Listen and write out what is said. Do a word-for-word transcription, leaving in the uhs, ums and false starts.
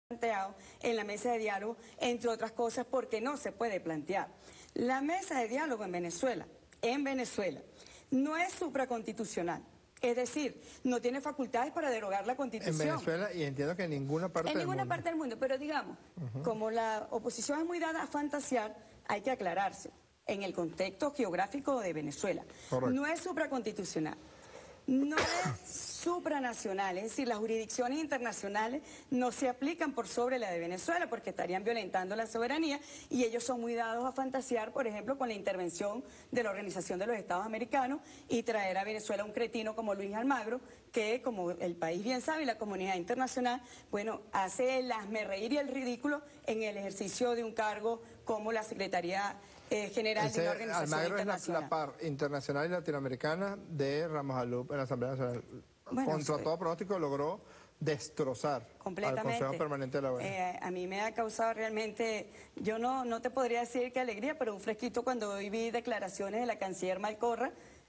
planteado en la mesa de diálogo, entre otras cosas, porque no se puede plantear. La mesa de diálogo en Venezuela, en Venezuela, no es supraconstitucional. Es decir, no tiene facultades para derogar la Constitución. En Venezuela, y entiendo que en ninguna parte en del ninguna mundo. parte del mundo, pero digamos, uh-huh. como la oposición es muy dada a fantasear, hay que aclararse en el contexto geográfico de Venezuela. Correcto. No es supraconstitucional. No es supranacional, es decir, las jurisdicciones internacionales no se aplican por sobre la de Venezuela porque estarían violentando la soberanía y ellos son muy dados a fantasear, por ejemplo, con la intervención de la Organización de los Estados Americanos y traer a Venezuela un cretino como Luis Almagro, que como el país bien sabe y la comunidad internacional, bueno, hace el hazmerreír y el ridículo en el ejercicio de un cargo como la Secretaría Eh, general Ese, de una organización Almagro internacional. es la, la par internacional y latinoamericana de Ramos Alup en la Asamblea Nacional. Bueno, Contra sí. todo pronóstico logró destrozar al Consejo Permanente de la O E A. Eh, a mí me ha causado realmente, yo no, no te podría decir qué alegría, pero un fresquito cuando hoy vi declaraciones de la canciller Malcorra,